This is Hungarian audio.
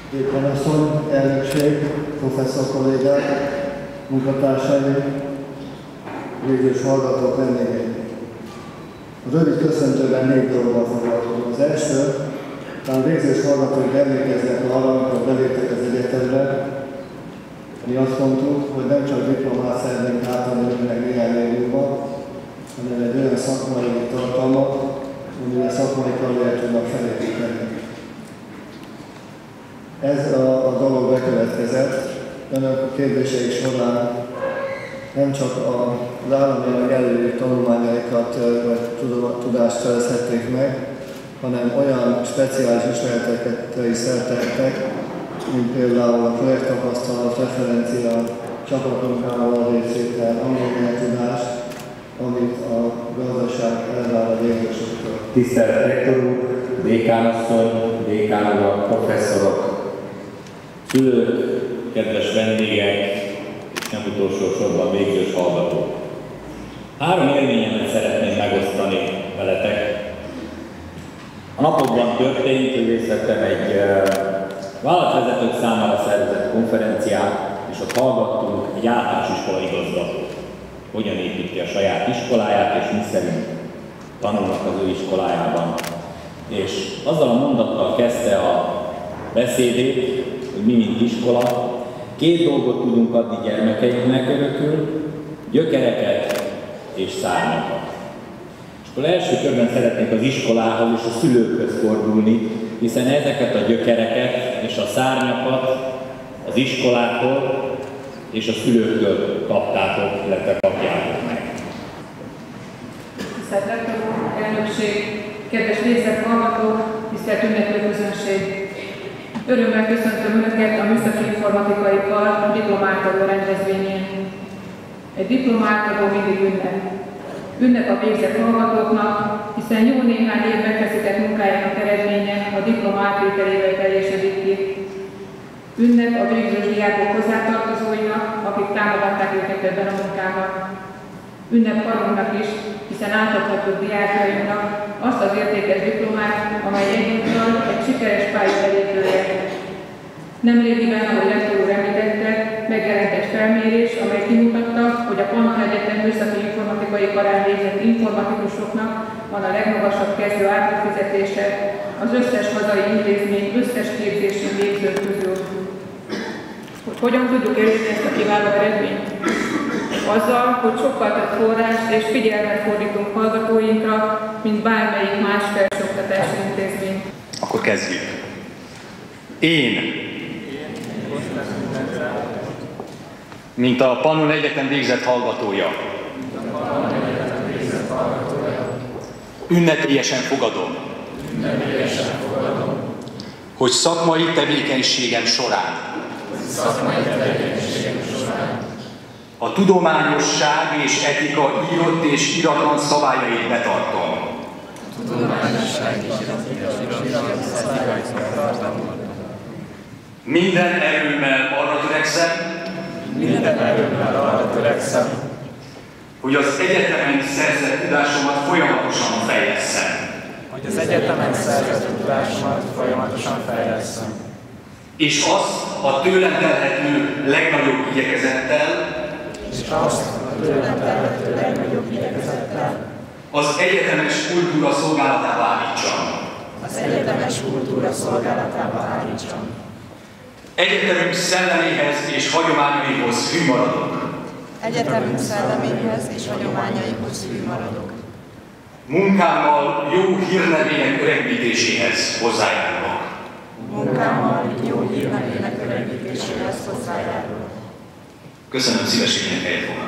Dékanasszony, elnökség, professzor kollégák, munkatársaim, végzős hallgatók, vendégeim. A rövid köszöntőben 4 dologgal foglalkozunk. Az első, talán végzős hallgatók emlékeznek arra, amikor beléptek az egyetemre, mi azt mondtuk, hogy nem csak diplomát szeretnénk átadni meg néhány év múlva, hanem egy olyan szakmai tartalmat, amilyen szakmai karriert tudnak felépíteni. Ez a dolog bekövetkezett. Önök kérdéseik során nem csak az államilag előírt tanulmányaikat vagy tudást szerezhették meg, hanem olyan speciális ismereteket is szertettek, mint például a projekttapasztalat, referencia, csapatmunkával részvétel, angol tudás, amit a gazdaság elvár a végzősöktől. Tisztelt rektor úr, dékánasszony, dékánok, professzorok, szülők, kedves vendégek, és nem utolsó sorban végzős hallgatók. 3 élményemet szeretném megosztani veletek. A napokban történt, hogy részt vettem egy vállalatvezetők számára szervezett konferencián, és ott hallgattunk egy általános iskola igazgatót. Hogyan építi a saját iskoláját, és mi szerint tanulnak az ő iskolájában. És azzal a mondattal kezdte a beszédét, hogy mi, mint iskola, 2 dolgot tudunk adni gyermekeinknek örökül, gyökereket és szárnyakat. És akkor első körben szeretnék az iskolához és a szülőkhöz fordulni, hiszen ezeket a gyökereket és a szárnyakat az iskolától és a szülőktől kaptátok, illetve kapjátok meg. Tisztelt rektor úr, elnökség, kedves részek hallgatók, tisztelt ünneplő közönség! Örömmel köszöntöm Önöket a műszaki informatikai kar diplomátadó rendezvényén. Egy diplomátadó mindig ünnep. Ünnep a végzett hallgatóknak, hiszen jó néhány év megfeszített munkájának eredménye a diploma átvételével teljesedik ki. Ünnep a végzős diákok hozzátartozóinak, akik támogatták őket ebben a munkában. Ünnep karunknak is, hiszen átadhatjuk diákjainknak azt az értékes diplomát, amely egyúttal egy sikeres pályabelépője. Nemrégiben, ahogy rektor úr említette, megjelent egy felmérés, amely kimutatta, hogy a Pannon Egyetem műszaki informatikai karán végzett informatikusoknak van a legmagasabb kezdő átfizetése az összes hazai intézmény összes képzésén végzők közül. Hogyan tudjuk elérni ezt a kiváló eredményt? Azzal, hogy sokkal több forrást és figyelmet fordítunk hallgatóinkra, mint bármelyik más felsőoktatási intézmény. Akkor kezdjük. Én, mint a Pannon Egyetem végzett hallgatója, ünnepélyesen fogadom, hogy szakmai tevékenységem során a tudományosság és etika írott és iratlan szabályait betartom. Minden erőmmel arra törekszem, hogy az egyetemen szerzett tudásomat folyamatosan fejlesszem. És azt a tőlem telhető legnagyobb igyekezettel, az egyetemes kultúra szolgálatába állítsam. Egyetemünk szelleméhez és hagyományaihoz hű maradok. Munkámmal jó hírnevének öregbítéséhez hozzájárulok. Köszönöm szívességének, helyet foglalnak.